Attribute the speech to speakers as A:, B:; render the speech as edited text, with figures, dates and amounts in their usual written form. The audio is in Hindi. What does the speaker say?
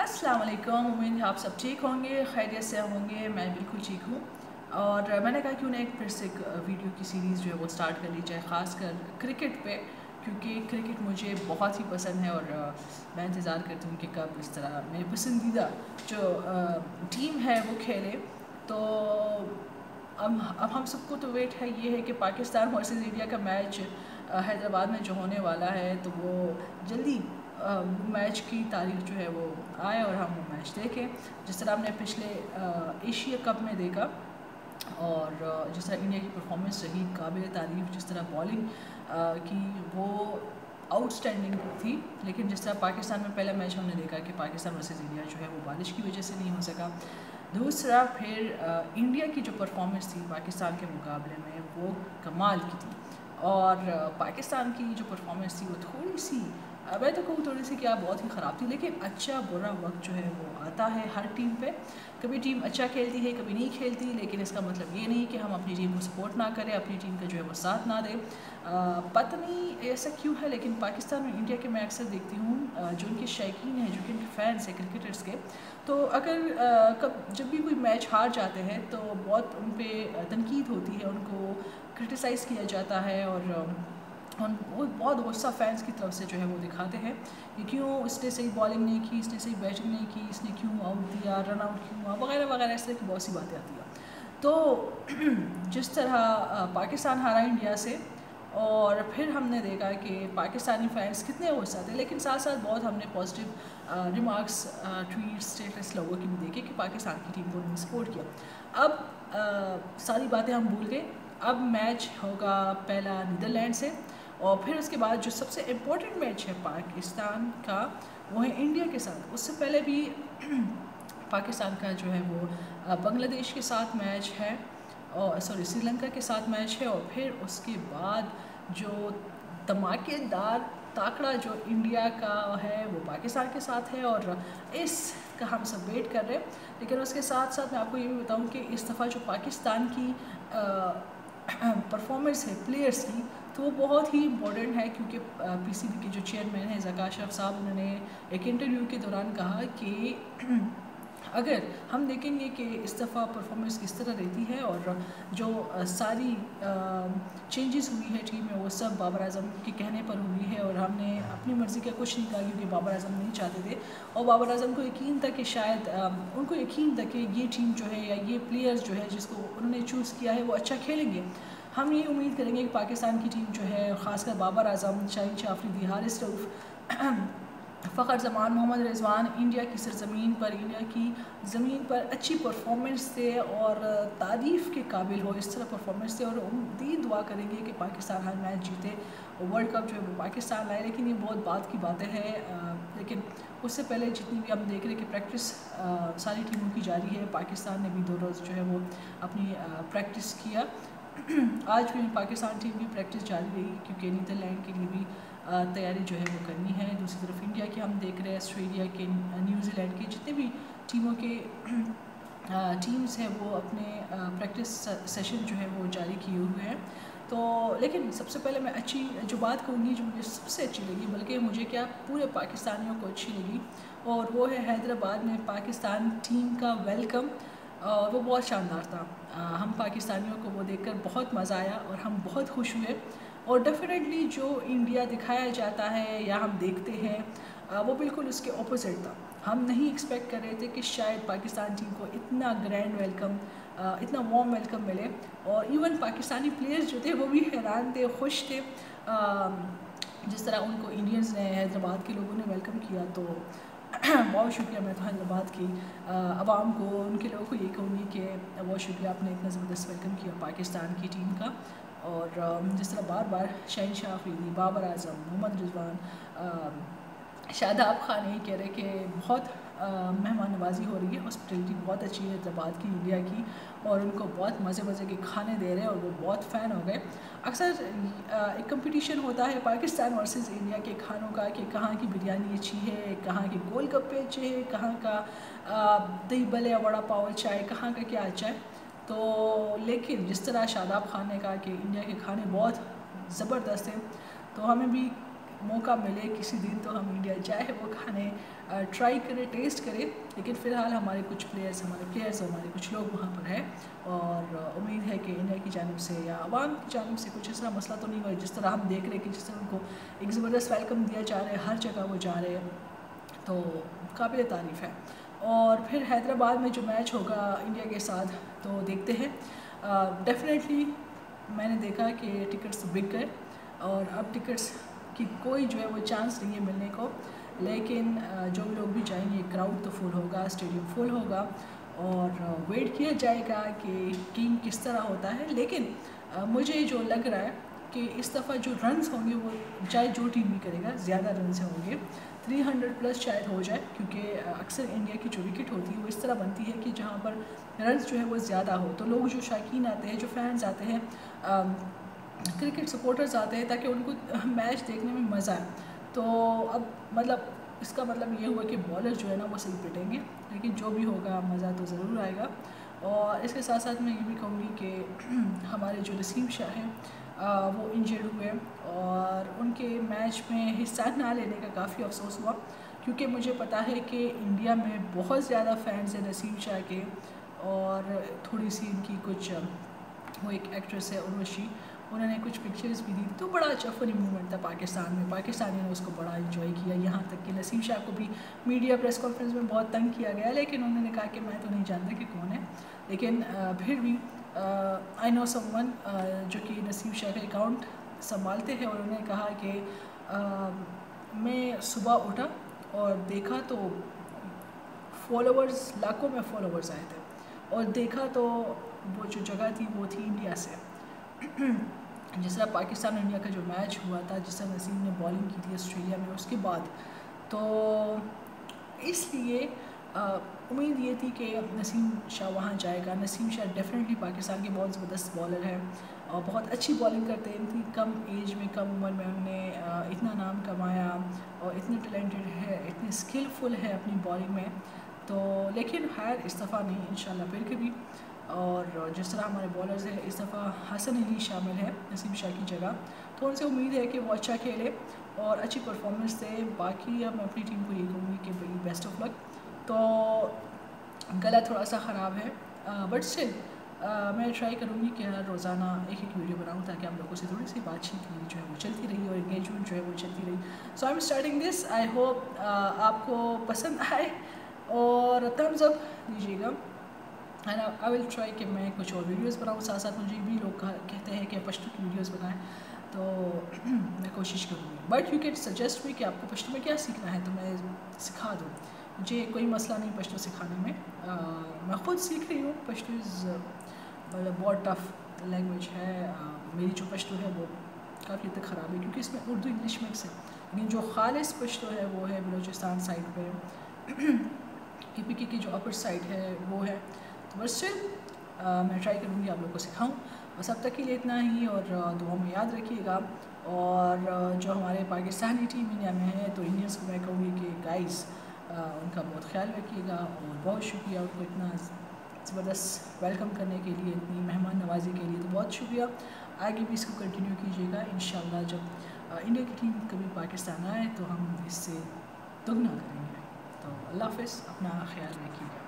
A: अस्सलाम वालेकुम। उम्मीद है आप सब ठीक होंगे, खैरियत से होंगे। मैं बिल्कुल ठीक हूँ और मैंने कहा क्यों ना एक फिर से एक वीडियो की सीरीज़ जो है वो स्टार्ट कर ली जाए, ख़ासकर क्रिकेट पे, क्योंकि क्रिकेट मुझे बहुत ही पसंद है और मैं इंतज़ार करती हूँ कि कब इस तरह मेरी पसंदीदा जो टीम है वो खेले। तो अब हम सबको तो वेट है, ये है कि पाकिस्तान वर्सेस इंडिया का मैच हैदराबाद में जो होने वाला है, तो वो जल्दी मैच की तारीख जो है वो आए और हम वो मैच देखें, जिस तरह हमने पिछले एशिया कप में देखा। और जिस तरह इंडिया की परफॉर्मेंस रही काबिल तारीफ़, जिस तरह बॉलिंग की वो आउटस्टैंडिंग थी। लेकिन जिस तरह पाकिस्तान में पहला मैच हमने देखा कि पाकिस्तान वर्सेस इंडिया जो है वो बारिश की वजह से नहीं हो सका। दूसरा फिर इंडिया की जो परफॉर्मेंस थी पाकिस्तान के मुकाबले में वो कमाल की थी। और पाकिस्तान की जो परफॉर्मेंस थी वो थोड़ी सी, मैं तो कहूँ थोड़ी सी क्या, बहुत ही ख़राब थी। लेकिन अच्छा बुरा वक्त जो है वो आता है हर टीम पे। कभी टीम अच्छा खेलती है, कभी नहीं खेलती, लेकिन इसका मतलब ये नहीं कि हम अपनी टीम को सपोर्ट ना करें, अपनी टीम का जो है वो साथ ना दें। पता नहीं ऐसा क्यों है, लेकिन पाकिस्तान और इंडिया के मैं अक्सर देखती हूँ जो उनके शौकीन हैं, जो कि उनके फैंस हैं क्रिकेटर्स के, तो अगर जब भी कोई मैच हार जाते हैं तो बहुत उन पर तनकीद होती है, उनको क्रिटिसाइज़ किया जाता है और वो बहुत गुस्सा फैंस की तरफ से जो है वो दिखाते हैं कि क्यों इसने सही बॉलिंग नहीं की, इसने सही बैटिंग नहीं की, इसने क्यों आउट दिया, रन आउट क्यों हुआ, वगैरह वगैरह, इस तरह की बहुत सी बातें आती हैं। तो जिस तरह पाकिस्तान हारा इंडिया से, और फिर हमने देखा कि पाकिस्तानी फैंस कितने गुस्सा थे, लेकिन साथ साथ बहुत हमने पॉजिटिव रिमार्क्स, ट्वीट, स्टेटस लोगों की भी देखे कि पाकिस्तान की टीम को उन्होंने सपोर्ट किया। अब सारी बातें हम भूल गए। अब मैच होगा पहला नीदरलैंड से, और फिर उसके बाद जो सबसे इम्पोर्टेंट मैच है पाकिस्तान का वो है इंडिया के साथ। उससे पहले भी पाकिस्तान का जो है वो बांग्लादेश के साथ मैच है, और श्रीलंका के साथ मैच है, और फिर उसके बाद जो धमाकेदार ताकड़ा जो इंडिया का है वो पाकिस्तान के साथ है, और इसका हम सब वेट कर रहे हैं। लेकिन उसके साथ साथ मैं आपको ये भी बताऊं कि इस दफ़ा जो पाकिस्तान की परफॉर्मेंस है प्लेयर्स की, तो वो बहुत ही इम्पोर्टेंट है, क्योंकि पीसीबी के जो चेयरमैन हैं ज़का अशरफ साहब, उन्होंने एक इंटरव्यू के दौरान कहा कि अगर हम देखेंगे कि इस दफ़ा परफॉर्मेंस किस तरह रहती है और जो सारी चेंजेस हुई है टीम में वो सब बाबर आजम के कहने पर हुई है, और हमने अपनी मर्ज़ी का कुछ नहीं कहा, क्योंकि बाबर आजम नहीं चाहते थे। और बाबर आजम को यकीन था कि शायद उनको यकीन था कि ये टीम जो है या ये प्लेयर्स जो है जिसको उन्होंने चूज़ किया है वो अच्छा खेलेंगे। हम ये उम्मीद करेंगे कि पाकिस्तान की टीम जो है, ख़ासकर बाबर आजम, शाहीन शाह अफरीदी, हारिस रऊफ़, फ़खर जमान, मोहम्मद रिजवान, इंडिया की सरज़मीन पर, इंडिया की ज़मीन पर अच्छी परफॉर्मेंस से और तारीफ़ के काबिल हो, इस तरह परफॉर्मेंस से, और उम्मीद दुआ करेंगे कि पाकिस्तान हर मैच जीते और वर्ल्ड कप जो है वो पाकिस्तान लाए। लेकिन ये बहुत बात की बातें हैं। लेकिन उससे पहले जितनी भी हम देख रहे हैं कि प्रैक्टिस सारी टीमों की जारी है। पाकिस्तान ने भी 2 रोज़ जो है वो अपनी प्रैक्टिस किया। आज भी पाकिस्तान टीम की प्रैक्टिस जारी रही, क्योंकि नीदरलैंड के लिए भी तैयारी जो है वो करनी है। दूसरी तरफ इंडिया की हम देख रहे हैं, ऑस्ट्रेलिया के, न्यूजीलैंड के, जितने भी टीमों के टीम्स हैं वो अपने प्रैक्टिस सेशन जो है वो जारी किए हुए हैं। तो लेकिन सबसे पहले मैं अच्छी जो बात कहूँगी, जो मुझे सबसे अच्छी लगी, बल्कि मुझे क्या पूरे पाकिस्तानियों को अच्छी लगी, और वो है हैदराबाद में पाकिस्तान टीम का वेलकम। वो बहुत शानदार था। हम पाकिस्तानियों को वो देखकर बहुत मज़ा आया और हम बहुत खुश हुए। और डेफिनेटली जो इंडिया दिखाया जाता है या हम देखते हैं वो बिल्कुल उसके ऑपोजिट था। हम नहीं एक्सपेक्ट कर रहे थे कि शायद पाकिस्तान टीम को इतना ग्रैंड वेलकम, इतना वार्म वेलकम मिले, और इवन पाकिस्तानी प्लेयर्स जो थे वो भी हैरान थे, खुश थे जिस तरह उनको इंडियंस ने, हैदराबाद के लोगों ने वेलकम किया। तो बहुत शुक्रिया। मैं तो हैदराबाद की आवाम को, उनके लोगों को ये कहूँगी कि बहुत शुक्रिया, आपने इतना ज़बरदस्त वेलकम किया पाकिस्तान की टीम का। और जिस तरह बार बार शाहीन शाह अफरीदी, बाबर आजम, मोहम्मद रिजवान, शादाब खान ये कह रहे कि बहुत मेहमान नवाजी हो रही है, हॉस्पिटलिटी बहुत अच्छी है हैदराबाद की, इंडिया की, और उनको बहुत मज़े मज़े के खाने दे रहे हैं, और वो बहुत फ़ैन हो गए। अक्सर एक कंपटीशन होता है पाकिस्तान वर्सेस इंडिया के खानों का, कि कहाँ की बिरयानी अच्छी है, कहाँ के गोलगप्पे अच्छे हैं, कहाँ का दही बल्ले, वड़ा पाव अच्छा है, कहाँ का क्या अच्छा है। तो लेकिन जिस तरह शादाब खान ने कहा कि इंडिया के खाने बहुत ज़बरदस्त हैं, तो हमें भी मौका मिले किसी दिन तो हम इंडिया जाए, वो खाने ट्राई करें, टेस्ट करें। लेकिन फ़िलहाल हमारे प्लेयर्स और हमारे कुछ लोग वहाँ पर हैं, और उम्मीद है कि इंडिया की जानिब से या आवाम की जानिब से कुछ ऐसा मसला तो नहीं हुआ। जिस तरह हम देख रहे हैं कि जिस तरह उनको एक ज़बरदस्त वेलकम दिया जा रहा है, हर जगह वो जा रहे हैं, तो काबिल तारीफ़ है। और फिर हैदराबाद में जो मैच होगा इंडिया के साथ, तो देखते हैं। डेफिनेटली मैंने देखा कि टिकट्स बिक गए, और अब टिकट्स की कोई जो है वो चांस नहीं है मिलने को। लेकिन जो भी लोग भी जाएंगे, क्राउड तो फुल होगा, स्टेडियम फुल होगा, और वेट किया जाएगा कि टीम किस तरह होता है। लेकिन मुझे जो लग रहा है कि इस दफ़ा जो रन्स होंगे वो चाहे जो टीम भी करेगा ज़्यादा रन्स होंगे, 300 प्लस शायद हो जाए, क्योंकि अक्सर इंडिया की जो विकेट होती है वो इस तरह बनती है कि जहाँ पर रन्स जो है वो ज़्यादा हो, तो लोग जो शौकीन आते हैं, जो फैंस आते हैं, क्रिकेट सपोर्टर्स आते हैं, ताकि उनको मैच देखने में मज़ा आए। तो अब मतलब इसका मतलब ये हुआ कि बॉलर जो है ना वो सही पिटेंगे, लेकिन जो भी होगा मज़ा तो ज़रूर आएगा। और इसके साथ साथ मैं ये भी कहूँगी कि हमारे जो नसीम शाह हैं, वो इंजर्ड हुए, और उनके मैच में हिस्सा ना लेने का काफ़ी अफसोस हुआ, क्योंकि मुझे पता है कि इंडिया में बहुत ज़्यादा फैंस हैं नसीम शाह के। और थोड़ी सी इनकी कुछ, वो एक एक्ट्रेस है उर्वशी, उन्होंने कुछ पिक्चर्स भी दी, तो बड़ा अच्छा फनी मूवमेंट था पाकिस्तान में, पाकिस्तानियों ने उसको बड़ा एंजॉय किया। यहाँ तक कि नसीम शाह को भी मीडिया प्रेस कॉन्फ्रेंस में बहुत तंग किया गया, लेकिन उन्होंने कहा कि मैं तो नहीं जानता कि कौन है, लेकिन फिर भी आई नो समवन जो कि नसीम शाह का अकाउंट संभालते हैं, और उन्होंने कहा कि मैं सुबह उठा और देखा तो फॉलोअर्स, लाखों में फॉलोअर्स आए थे, और देखा तो वो जो जगह थी वो थी इंडिया से। जिस तरह पाकिस्तान और इंडिया का जो मैच हुआ था, जिस तरह नसीम ने बॉलिंग की थी ऑस्ट्रेलिया में उसके बाद, तो इसलिए उम्मीद ये थी कि नसीम शाह वहाँ जाएगा। नसीम शाह डेफिनेटली पाकिस्तान के बहुत ज़बरदस्त बॉलर हैं, और बहुत अच्छी बॉलिंग करते हैं। इतनी कम एज में, कम उम्र में उन्होंने इतना नाम कमाया, और इतने टैलेंटेड है, इतने स्किलफुल है अपनी बॉलिंग में। तो लेकिन खैर इस दफ़ा नहीं, इंशाल्लाह फिर कभी। और जिस तरह हमारे बॉलर्स हैं, इस दफ़ा हसन अली शामिल है नसीम शाह की जगह, तो उनसे उम्मीद है कि वो अच्छा खेले और अच्छी परफॉर्मेंस दे। बाकी अब मैं अपनी टीम को ये कहूँगी कि भाई बेस्ट ऑफ लक। तो गला थोड़ा सा ख़राब है, बट स्टिल मैं ट्राई करूँगी कि हर रोज़ाना एक वीडियो बनाऊँ, ताकि आप लोगों से थोड़ी सी बातचीत जो है वो चलती रही, और एंगेजमेंट जो है वो चलती रही। So I am starting this, I hope आपको पसंद आए, और थम्स अप दीजिएगा। एंड आई विल ट्राई कि मैं कुछ और वीडियोस बनाऊँ। साथ साथ मुझे भी लोग कहते हैं कि पश्तो की वीडियोस बनाएं, तो मैं कोशिश करूँगी। But you can suggest me कि आपको पश्तो में क्या सीखना है, तो मैं सिखा दूँ। मुझे कोई मसला नहीं पश्तो सिखाने में, मैं ख़ुद सीख रही हूँ। पश्तो इज़ मतलब बहुत टफ लैंग्वेज है। मेरी जो पश्तो है वो काफ़ी तक ख़राब है, क्योंकि इसमें उर्दू इंग्लिश मिक्स है। लेकिन जो खालिस पश्तो है वो है बलूचिस्तान साइड पे, KPK की जो अपर साइड है वो है। तो बस स्टिल मैं ट्राई करूँगी आप लोग को सिखाऊँ। बस अब तक के लिए इतना ही, और दुआ में याद रखिएगा। और जो हमारे पाकिस्तानी टीम इंडिया में है, तो इंडियंस को मैं कहूँगी कि गाइस उनका बहुत ख्याल रखिएगा, और बहुत शुक्रिया उनको इतना ज़बरदस्त वेलकम करने के लिए, इतनी मेहमान नवाजी के लिए, तो बहुत शुक्रिया। आगे भी इसको कंटिन्यू कीजिएगा। इंशाल्लाह जब इंडिया की टीम कभी पाकिस्तान आए तो हम इससे दुगना करेंगे। तो अल्लाह हाफ़िज़, अपना ख्याल रखिएगा।